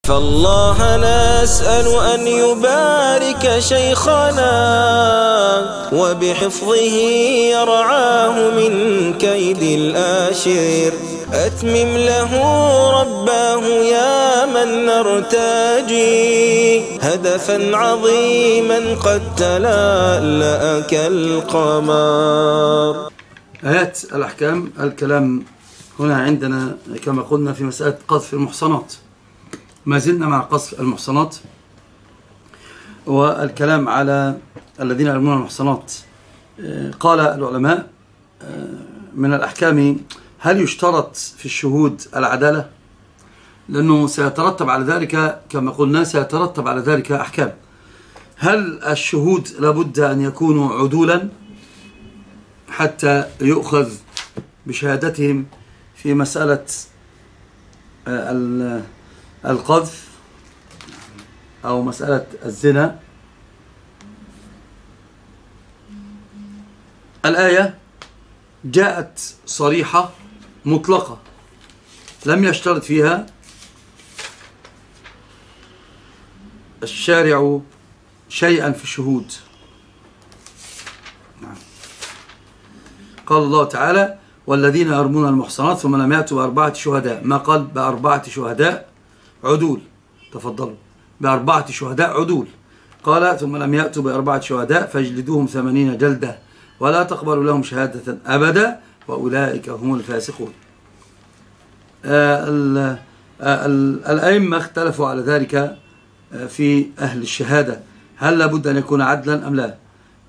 فالله نسأل أن يبارك شيخنا وبحفظه يرعاه من كيد الآشر. أتمم له رباه يا من نرتجي هدفا عظيما قد تلألأ كالقمر. آيات الأحكام. الكلام هنا عندنا كما قلنا في مسألة قذف المحصنات، ما زلنا مع قذف المحصنات والكلام على الذين يرمون المحصنات. قال العلماء من الأحكام: هل يشترط في الشهود العدالة؟ لأنه سيترتب على ذلك كما قلنا سيترتب على ذلك أحكام. هل الشهود لابد أن يكونوا عدولا حتى يؤخذ بشهادتهم في مسألة القذف أو مسألة الزنا؟ الآية جاءت صريحة مطلقة لم يشترط فيها الشارع شيئا في الشهود. قال الله تعالى: والذين يرمون المحصنات ثم لم يأتوا بأربعة شهداء. ما قال بأربعة شهداء عدول، تفضلوا، بأربعة شهداء عدول. قال: ثم لم يأتوا بأربعة شهداء فاجلدوهم 80 جلدة ولا تقبلوا لهم شهادة أبدا وأولئك هم الفاسقون. الأئمة اختلفوا على ذلك في أهل الشهادة، هل لابد أن يكون عدلا أم لا؟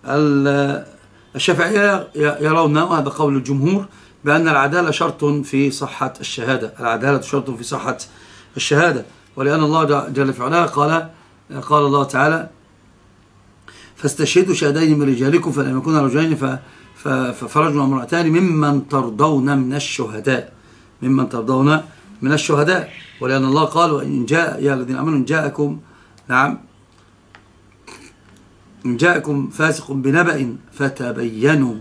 الشافعية يرون، وهذا قول الجمهور، بأن العدالة شرط في صحة الشهادة. العدالة شرط في صحة الشهادة، ولأن الله جل في علاه قال الله تعالى: فاستشهدوا شهدين من رجالكم فلم يكونا رجلين فرجل وامرأتان ممن ترضون من الشهداء، ممن ترضون من الشهداء. ولأن الله قال: وإن جاء يا الذين آمنوا إن جاءكم إن جاءكم فاسق بنبأ فتبينوا.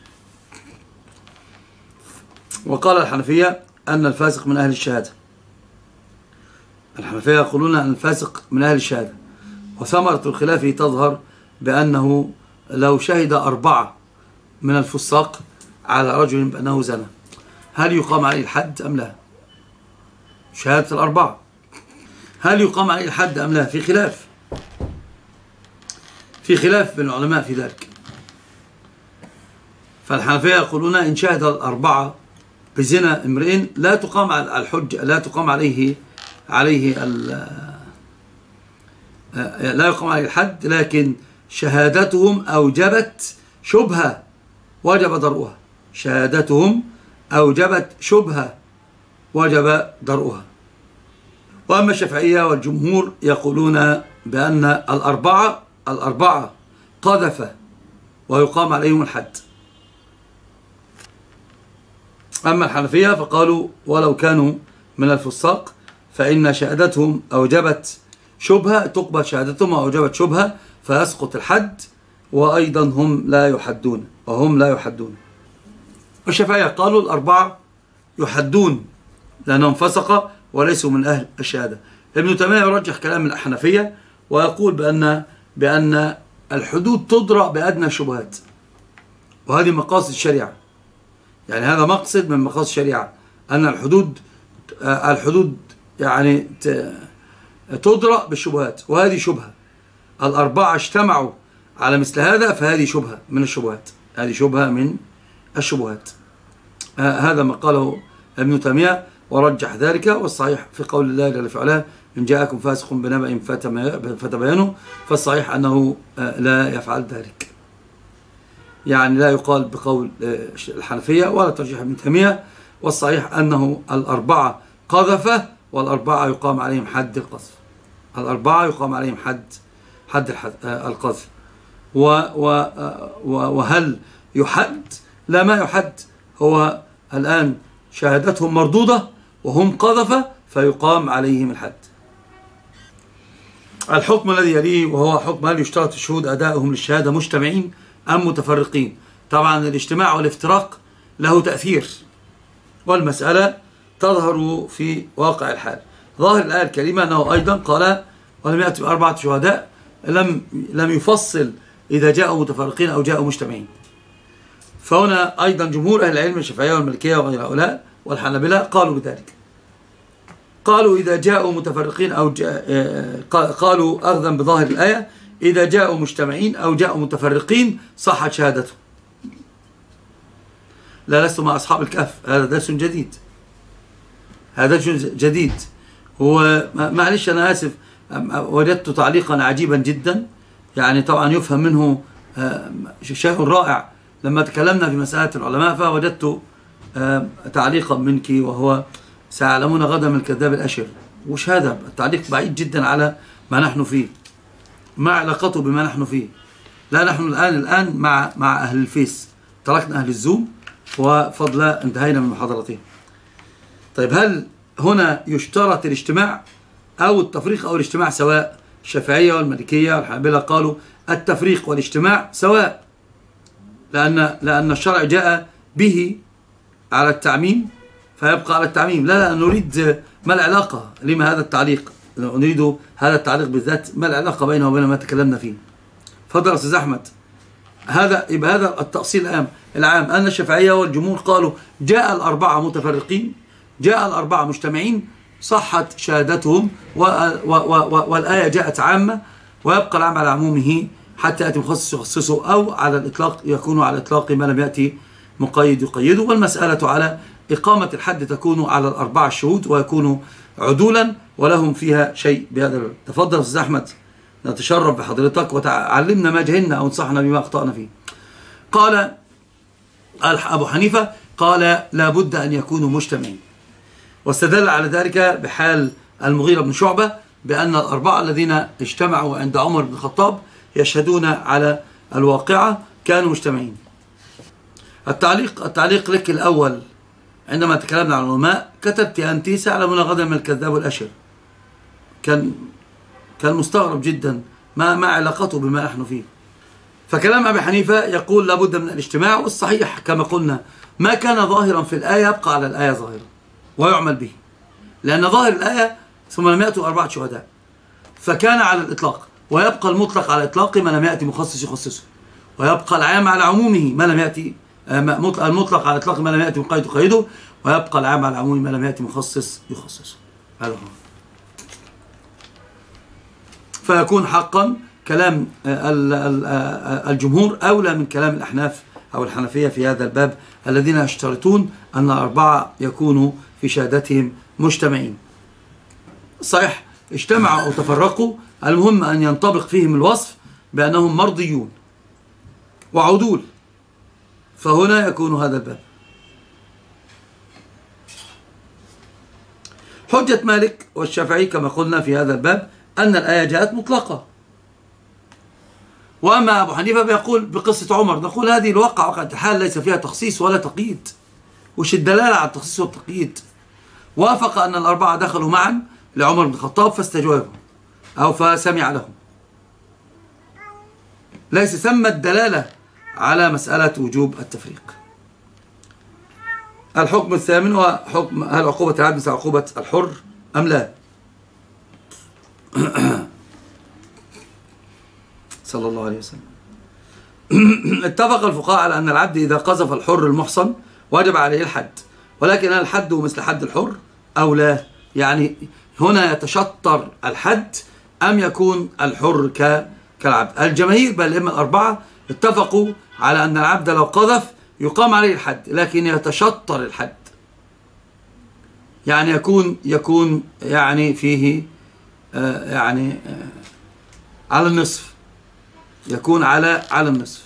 وقال الحنفية أن الفاسق من أهل الشهادة. الحنفية يقولون أن الفاسق من أهل الشهادة، وثمرة الخلاف تظهر بأنه لو شهد 4 من الفساق على رجل بأنه زنى، هل يقام عليه الحد أم لا؟ شهادة 4 هل يقام عليه الحد أم لا؟ في خلاف بين العلماء في ذلك. فالحنفية يقولون إن شهد 4 بزنا امرئ لا تقام على الحجة، لا يقام عليه الحد، لكن شهادتهم أوجبت شبهة وجب درؤها. شهادتهم أوجبت شبهة وجب درؤها. وأما الشافعية والجمهور يقولون بأن الأربعة قذف ويقام عليهم الحد. أما الحنفية فقالوا ولو كانوا من الفساق فإن شهادتهم أوجبت شبهة، تقبل شهادتهم وأوجبت شبهة فيسقط الحد، وأيضا هم لا يحدون. والشافعية قالوا 4 يحدون لأنهم فسقة وليسوا من أهل الشهادة. ابن تيمية يرجح كلام الحنفية ويقول بأن الحدود تضرأ بأدنى الشبهات، وهذه مقاصد الشريعة. يعني هذا مقصد من مقاصد الشريعة، أن الحدود يعني تضرأ بالشبهات، وهذه شبهة. 4 اجتمعوا على مثل هذا فهذه شبهة من الشبهات، هذه شبهة من الشبهات. هذا ما قاله ابن تيمية ورجح ذلك. والصحيح في قول الله جل في علاه: إن جاءكم فاسق بنبأ فتبينوا، فالصحيح أنه لا يفعل ذلك، يعني لا يقال بقول الحنفية ولا ترجيح ابن تيمية. والصحيح أنه 4 قذف، وال4 يقام عليهم حد القذف. 4 يقام عليهم حد القذف. وهل يحد؟ لا، ما يحد. هو الآن شهادتهم مردودة وهم قذف فيقام عليهم الحد. الحكم الذي يليه وهو حكم هل يشترط الشهود أدائهم للشهادة مجتمعين أم متفرقين؟ طبعا الاجتماع والافتراق له تأثير، والمسألة تظهر في واقع الحال. ظاهر الآية الكريمة أنه أيضا قال ولم يأتي بأربعة شهداء، لم يفصل إذا جاءوا متفرقين أو جاءوا مجتمعين. فهنا أيضا جمهور أهل العلم الشافعية والمالكية وغير هؤلاء والحنابلة قالوا بذلك، قالوا إذا جاءوا متفرقين أو قالوا أخذا بظاهر الآية إذا جاءوا مجتمعين أو جاءوا متفرقين صحت شهادتهم. لا لست مع أصحاب الكهف، هذا درس جديد، هذا جديد. هو معلش أنا آسف، وجدت تعليقا عجيبا جدا، يعني طبعا يفهم منه شيء رائع. لما تكلمنا في مسألة العلماء فوجدت تعليقا منك وهو سيعلمون غدا من الكذاب الأشر. وش هذا التعليق؟ بعيد جدا على ما نحن فيه، ما علاقته بما نحن فيه. لا، نحن الآن مع أهل الفيس، تركنا أهل الزوم وفضل انتهينا من محاضرتهم. طيب هل هنا يشترط الاجتماع أو التفريق أو الاجتماع سواء؟ الشافعية والمالكية والحنابلة قالوا التفريق والاجتماع سواء، لأن الشرع جاء به على التعميم فيبقى على التعميم. لا نريد، ما العلاقة؟ لما هذا التعليق؟ نريد هذا التعليق بالذات، ما العلاقة بينه وبين ما تكلمنا فيه؟ فضل أستاذ أحمد. يبقى هذا التأصيل العام أن الشافعية والجمهور قالوا جاء الأربعة متفرقين جاء الأربعة مجتمعين صحت شهادتهم، والآية جاءت عامة ويبقى العام على عمومه حتى يأتي مخصص يخصصه، أو على الإطلاق يكون على الإطلاق ما لم يأتي مقيد يقيده. والمسألة على إقامة الحد تكون على الأربعة الشهود ويكون عدولا ولهم فيها شيء بهذا الباب. تفضل أستاذ أحمد، نتشرف بحضرتك وتعلمنا ما جهلنا أو انصحنا بما أخطأنا فيه. قال أبو حنيفة قال لا بد أن يكونوا مجتمعين، واستدل على ذلك بحال المغيرة بن شعبة بأن الأربعة الذين اجتمعوا عند عمر بن الخطاب يشهدون على الواقعة كانوا مجتمعين. التعليق لك الأول، عندما تكلمنا عن العلماء كتبت أنت سيعلمون غدا من الكذاب والأشر. كان مستغرب جدا ما علاقته بما نحن فيه. فكلام أبي حنيفة يقول لابد من الاجتماع، والصحيح كما قلنا ما كان ظاهرا في الآية يبقى على الآية ظاهرا ويعمل به، لأن ظاهر الآية ثم لم يأتوا أربعة شهداء فكان على الإطلاق، ويبقى المطلق على إطلاق ما لم يأتي مخصص يخصصه، ويبقى العام على عمومه ما لم يأتي المطلق على إطلاق ما لم يأتي مقيد يقيده، ويبقى العام على عمومه ما لم يأتي مخصص يخصصه. هذا هو. فيكون حقا كلام الجمهور أولى من كلام الأحناف أو الحنفية في هذا الباب، الذين يشترطون أن أربعة يكونوا في شهادتهم مجتمعين. صحيح اجتمعوا أو تفرقوا، المهم أن ينطبق فيهم الوصف بأنهم مرضيون وعدول، فهنا يكون هذا الباب. حجة مالك والشافعي كما قلنا في هذا الباب أن الآية جاءت مطلقة، وأما أبو حنيفة بيقول بقصة عمر، نقول هذه الواقع وقعت حال ليس فيها تخصيص ولا تقييد. وش الدلالة على التخصيص والتقييد؟ وافق أن الأربعة دخلوا معا لعمر بن الخطاب فاستجابهم أو فسمع لهم، ليس ثم الدلالة على مسألة وجوب التفريق. الحكم الثامن هو حكم هل عقوبة العبد مثل عقوبة الحر أم لا؟ صلى الله عليه وسلم. اتفق الفقهاء على أن العبد إذا قذف الحر المحصن وجب عليه الحد، ولكن هل الحد مثل حد الحر أو لا؟ يعني هنا يتشطر الحد أم يكون الحر كالعبد؟ الجماهير بل الأئمة الأربعة اتفقوا على أن العبد لو قذف يقام عليه الحد، لكن يتشطر الحد، يعني يكون يعني فيه على النصف، يكون على النصف.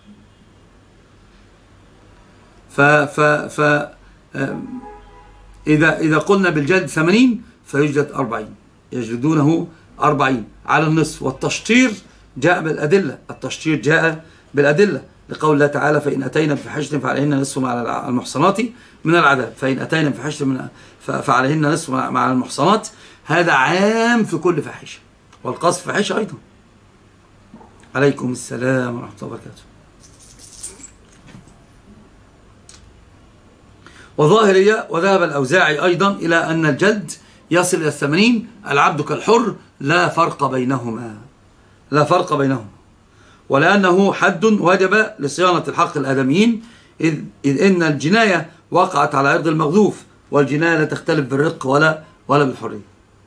إذا قلنا بالجلد 80 فيجلد 40، يجلدونه 40 على النصف. والتشطير جاء بالأدلة، التشطير جاء بالأدلة لقول الله تعالى فإن أتينا بفاحشة فعليهن نصف مع المحصنات من العذاب، فإن أتينا بفاحشة فعليهن نصف مع المحصنات. هذا عام في كل فاحشة، والقذف فاحشة أيضا. عليكم السلام ورحمة الله وبركاته. وظاهرية وذهب الأوزاعي أيضا إلى أن الجلد يصل إلى 80 العبد كالحر لا فرق بينهما، لا فرق بينهما، ولأنه حد وجب لصيانة الحق الآدميين، إذ إن الجناية وقعت على عرض المغذوف، والجناية لا تختلف بالرق ولا بالحرية.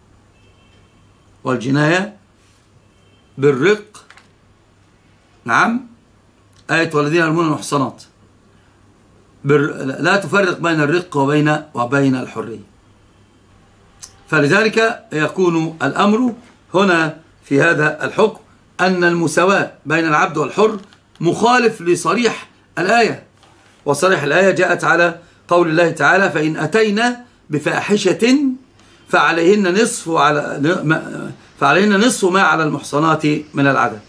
والجناية بالرق، نعم، آية والذين يرمون المحصنات لا تفرق بين الرق وبين الحرية. فلذلك يكون الأمر هنا في هذا الحكم أن المساواة بين العبد والحر مخالف لصريح الآية، وصريح الآية جاءت على قول الله تعالى: فإن أتينا بفاحشة فعليهن نصف ما على المحصنات من العذاب.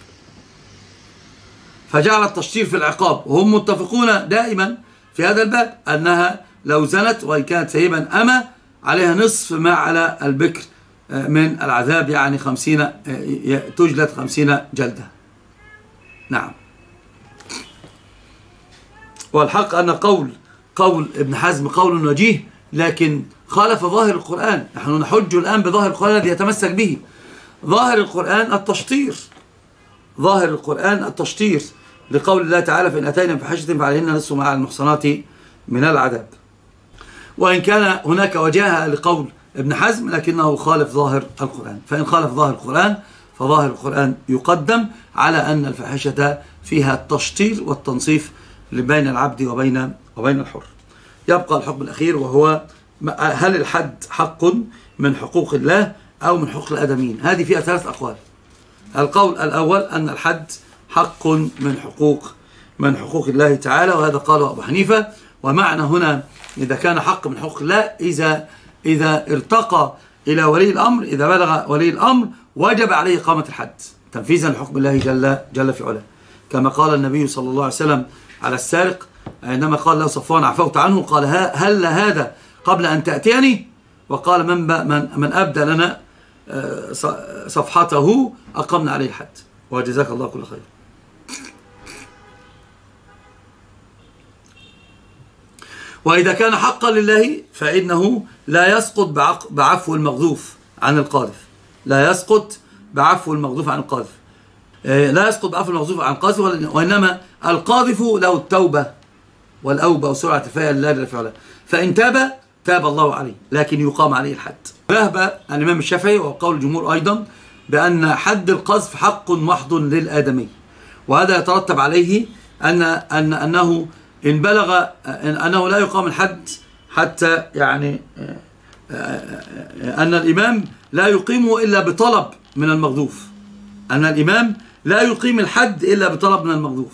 فجعل التشطير في العقاب، وهم متفقون دائما في هذا الباب أنها لو زنت وإن كانت ثيبا أما عليها نصف ما على البكر من العذاب، يعني 50 تجلد 50 جلدة. نعم. والحق أن قول ابن حزم قول وجيه، لكن خالف ظاهر القرآن. نحن نحج الآن بظاهر القرآن الذي يتمسك به. ظاهر القرآن التشطير، ظاهر القرآن التشطير لقول الله تعالى: فإن أتينا بفاحشة فعليهن نصف ما على المحصنات من العذاب. وإن كان هناك وجاهة لقول ابن حزم لكنه خالف ظاهر القرآن. فإن خالف ظاهر القرآن فظاهر القرآن يقدم على أن الفاحشة فيها التشطير والتنصيف بين العبد وبين الحر. يبقى الحكم الأخير، وهو هل الحد حق من حقوق الله أو من حقوق الآدميين؟ هذه فيها 3 أقوال. القول الأول أن الحد حق من حقوق الله تعالى، وهذا قاله أبو حنيفة. ومعنى هنا إذا كان حق من حقوق الله إذا ارتقى إلى ولي الأمر، إذا بلغ ولي الأمر وجب عليه إقامة الحد تنفيذا لحكم الله جل في علاه، كما قال النبي صلى الله عليه وسلم على السارق عندما قال له صفوان: عفوت عنه، قال: هل هذا قبل أن تأتيني؟ وقال: من أبدى لنا صفحته أقمنا عليه الحد، وجزاك الله كل خير. وإذا كان حقا لله فإنه لا يسقط بعفو المغذوف عن القاذف، لا يسقط بعفو المغذوف عن القاذف، لا يسقط بعفو المغذوف عن القاذف، وإنما القاذف له التوبة والأوبة وسرعة الفاء لله جل وعلا، فإن تاب الله عليه، لكن يقام عليه الحد. ذهب الإمام الشافعي وقول الجمهور أيضا بأن حد القذف حق محض للآدمي، وهذا يترتب عليه أنه إن بلغ أنه لا يقام الحد حتى، يعني أن الإمام لا يقيمه إلا بطلب من المغذوف، أن الإمام لا يقيم الحد إلا بطلب من المغذوف.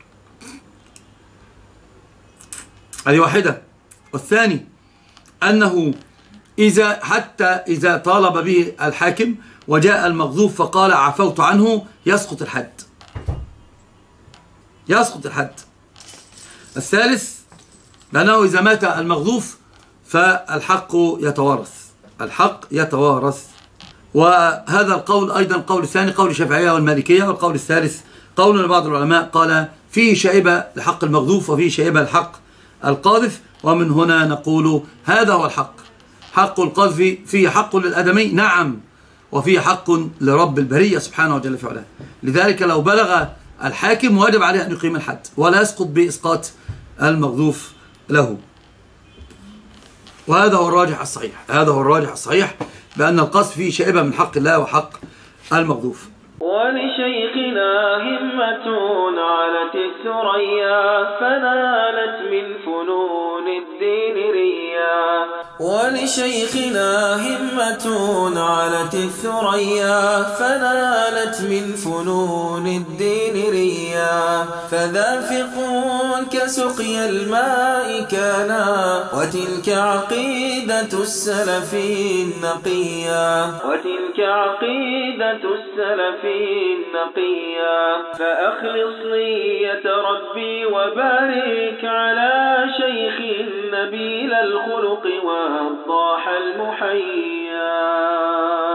هذه واحدة. والثاني أنه حتى إذا طالب به الحاكم وجاء المغذوف فقال: عفوت عنه، يسقط الحد، يسقط الحد. الثالث لأنه إذا مات المغذوف فالحق يتوارث، الحق يتوارث. وهذا القول أيضا القول الثاني قول الشافعية والمالكية. والقول الثالث قول لبعض العلماء قال: فيه شائبة لحق المغذوف وفيه شائبة لحق القاذف. ومن هنا نقول هذا هو الحق، حق القذف فيه حق للآدمي، نعم، وفيه حق لرب البرية سبحانه وجل في علاه. لذلك لو بلغ الحاكم واجب عليه أن يقيم الحد ولا يسقط بإسقاط المغذوف له. وهذا هو الراجح الصحيح، هذا هو الراجح الصحيح بأن القذف فيه شائبة من حق الله وحق المغذوف. ولشيخنا همة علت الثريا فنالت من فنون الدين ريا، ولشيخنا همة علت الثريا فنالت من فنون الدين ريا، فذافق كسقي الماء كانا، وتلك عقيدة السلف النقيا، وتلك عقيدة السلف النقيا. فأخلص نية ربي وبارك على شيخ نبيل الخلق وضاح المحيا.